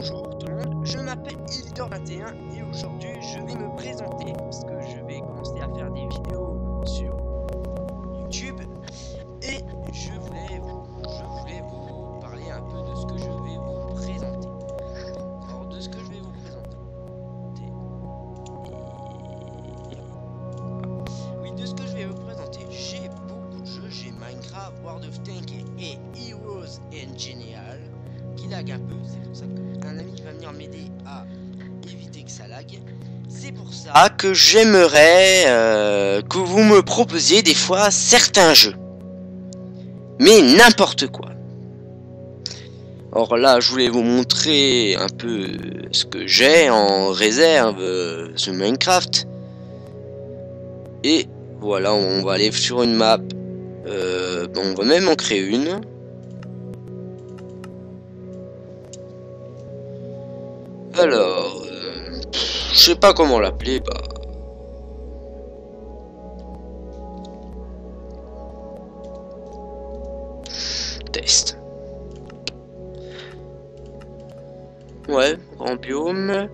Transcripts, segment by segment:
Bonjour tout le monde, je m'appelle Ildor21 et aujourd'hui je vais me présenter parce que je vais commencer à faire des vidéos sur YouTube et je voulais vous parler un peu de ce que je vais vous présenter. Alors de ce que je vais vous présenter. Oui, de ce que je vais vous présenter, j'ai beaucoup de jeux, j'ai Minecraft, World of Tanks et Heroes and Genial qui lag un peu, c'est pour ça qu'un ami va venir m'aider à éviter que ça lag. C'est pour ça que j'aimerais que vous me proposiez des fois certains jeux. Mais n'importe quoi. Or là, je voulais vous montrer un peu ce que j'ai en réserve sur Minecraft. Et voilà, on va aller sur une map. On va même en créer une. Alors, je sais pas comment l'appeler, bah. Test. Ouais, grand biome.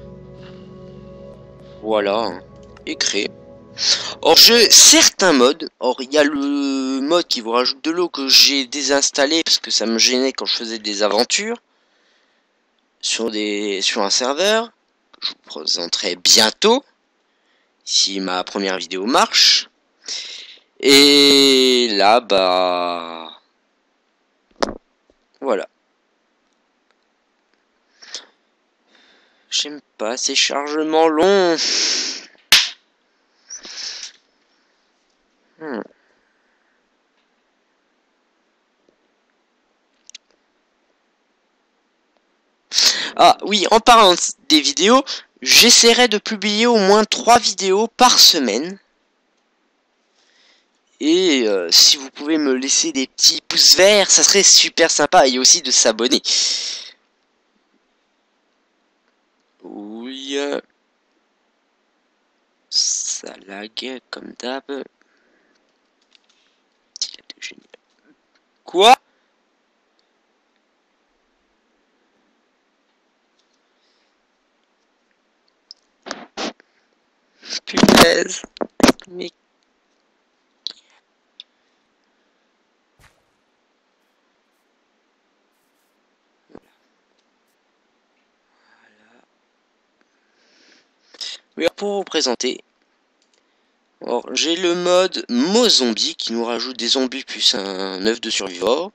Voilà, et créer. Or, j'ai certains modes. Or, il y a le mode qui vous rajoute de l'eau que j'ai désinstallé parce que ça me gênait quand je faisais des aventures sur un serveur. Je vous présenterai bientôt si ma première vidéo marche. Et là, bah voilà. J'aime pas ces chargements longs. Ah oui, en parlant des vidéos, j'essaierai de publier au moins 3 vidéos par semaine. Et si vous pouvez me laisser des petits pouces verts, ça serait super sympa. Et aussi de s'abonner. Oui. Ça lag comme d'hab. Quoi? Punaise. Mais... Oui, pour vous présenter, j'ai le mode Zombie qui nous rajoute des zombies plus un œuf de survivor.